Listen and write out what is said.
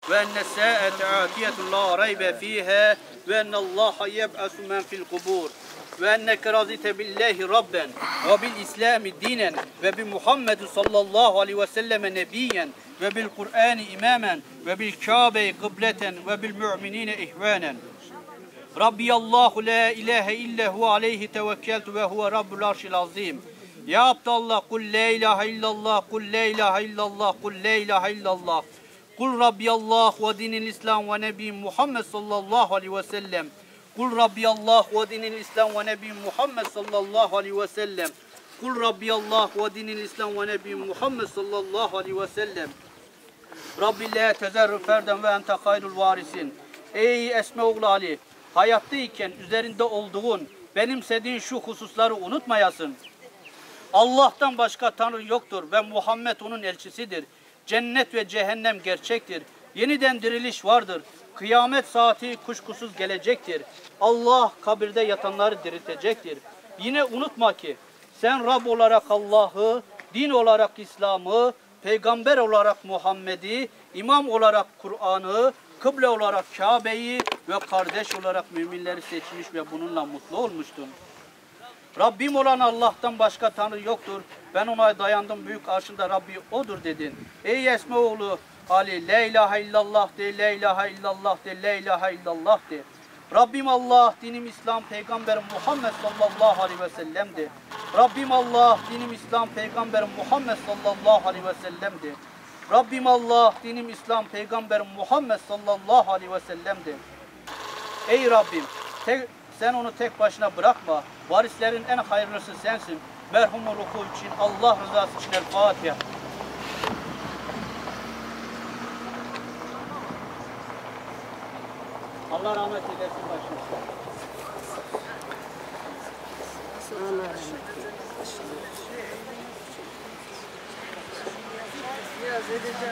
وأن الساعة آتية لا ريب فيها وأن الله يبعث من في القبور وأنك رضيت بالله ربا وبالإسلام دينا وبمحمد صلى الله عليه وسلم نبيا وبالقرآن إماما وبالكعبة قبلة وبالمؤمنين إخوانا ربي الله لا إله إلا هو عليه توكلت وهو رب العرش العظيم يا عبد الله قل لا إله إلا الله قل لا إله إلا الله قل لا إله إلا الله قل ربي الله ودين الإسلام ونبي محمد صلى الله عليه وسلم قل ربي الله ودين الإسلام ونبي محمد صلى الله عليه وسلم قل ربي الله ودين الإسلام ونبي محمد صلى الله عليه وسلم Rabbi la tezerru ferden ve ente hayrul varisin. Ey Esmeoğlu Ali, hayattayken üzerinde olduğun, benimsediğin şu hususları unutmayasın. Allah'tan başka Tanrı yoktur ve Muhammed onun elçisidir. Cennet ve cehennem gerçektir. Yeniden diriliş vardır. Kıyamet saati kuşkusuz gelecektir. Allah kabirde yatanları diriltecektir. Yine unutma ki sen Rab olarak Allah'ı, din olarak İslam'ı, peygamber olarak Muhammed'i, imam olarak Kur'an'ı, kıble olarak Kabe'yi ve kardeş olarak müminleri seçmiş ve bununla mutlu olmuştun. Rabbim olan Allah'tan başka Tanrı yoktur. Ben ona dayandım, büyük arşında Rabbi odur dedin. Ey Esmeoğlu Ali, la ilahe illallah de, la ilahe illallah de, la ilahe illallah de. Rabbim Allah, dinim İslam, peygamberim Muhammed sallallahu aleyhi ve sellem'di. Rabbim Allah, dinim İslam, peygamberim Muhammed sallallahu aleyhi ve sellem'di. Rabbim Allah, dinim İslam, peygamberim Muhammed sallallahu aleyhi ve sellem'di. Ey Rabbim, sen onu tek başına bırakma. Varislerin en hayırlısı sensin. Merhumun ruhu için, Allah rızası için El Fatiha. Allah rahmet eylesin başına. Allah rahmet eylesin. Biraz edeceğim.